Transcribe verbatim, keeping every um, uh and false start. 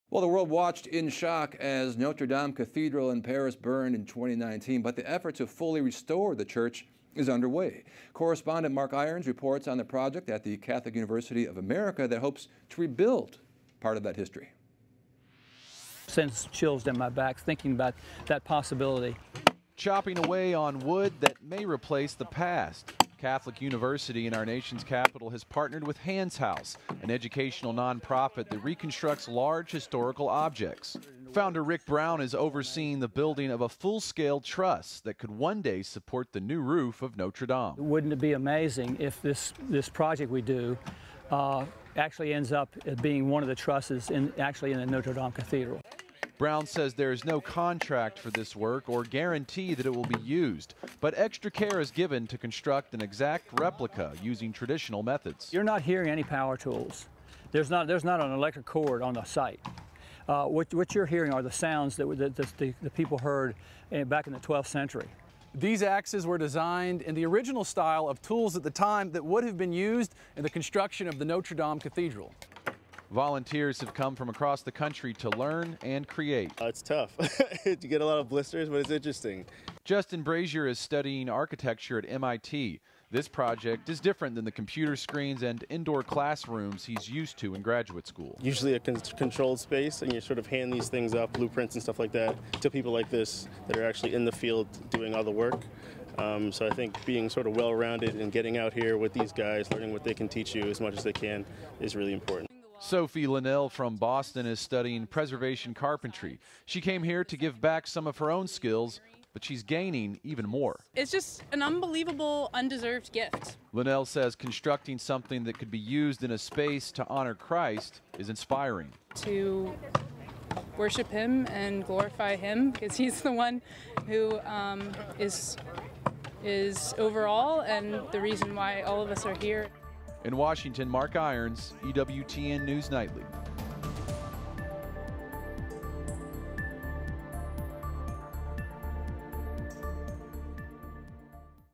Well, the world watched in shock as Notre Dame Cathedral in Paris burned in twenty nineteen, but the effort to fully restore the church is underway. Correspondent Mark Irons reports on the project at the Catholic University of America that hopes to rebuild part of that history. Sends chills down my back thinking about that possibility. Chopping away on wood that may replace the past. Catholic University in our nation's capital has partnered with Handshouse, an educational nonprofit that reconstructs large historical objects. Founder Rick Brown is overseeing the building of a full-scale truss that could one day support the new roof of Notre Dame. Wouldn't it be amazing if this, this project we do uh, actually ends up being one of the trusses in, actually in the Notre Dame Cathedral? Brown says there is no contract for this work or guarantee that it will be used, but extra care is given to construct an exact replica using traditional methods. You're not hearing any power tools. There's not, there's not an electric cord on the site. Uh, what, what you're hearing are the sounds that, that the, the people heard in, back in the twelfth century. These axes were designed in the original style of tools at the time that would have been used in the construction of the Notre Dame Cathedral. Volunteers have come from across the country to learn and create. Uh, it's tough. You get a lot of blisters, but it's interesting. Justin Brazier is studying architecture at M I T. This project is different than the computer screens and indoor classrooms he's used to in graduate school. Usually a con controlled space, and you sort of hand these things up, blueprints and stuff like that, to people like this that are actually in the field doing all the work. Um, so I think being sort of well-rounded and getting out here with these guys, learning what they can teach you as much as they can, is really important. Sophie Linnell from Boston is studying preservation carpentry. She came here to give back some of her own skills, but she's gaining even more. It's just an unbelievable, undeserved gift. Linnell says constructing something that could be used in a space to honor Christ is inspiring. To worship him and glorify him, because he's the one who um, is, is overall and the reason why all of us are here. In Washington, Mark Irons, E W T N News Nightly.